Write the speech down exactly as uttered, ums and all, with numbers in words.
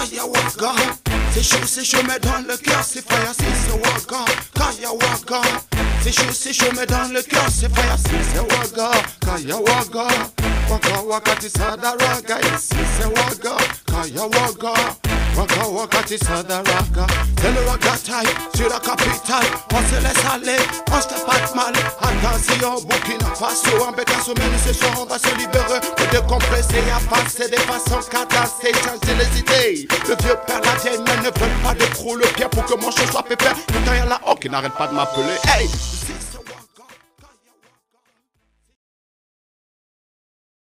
Kaya Waka. C'est chaud, c'est chaud, mais dans le cœur c'est fire, si c'est Waka. Kaya Waka. C'est chaud, c'est chaud, mais dans le cœur c'est fire, si c'est Waka. Kaya Waka. Waka Waka Tisadaraga, si c'est Waka. Kaya Waka. Waka Waka Tisadaraga. C'est le Waka type, sur la capitale. On se laisse aller, on se tape pas de mal. Attention, Burkina Faso, en Bécasso, mais ce soir on va se libérer. Pour décompresser et avancer de façon cadastrée, changer les idées. Le vieux père, la vieille mère ne veulent pas de trou le pied pour que mon chien soit pépère. Putain y'a la haut qui n'arrête pas de m'appeler. Hey!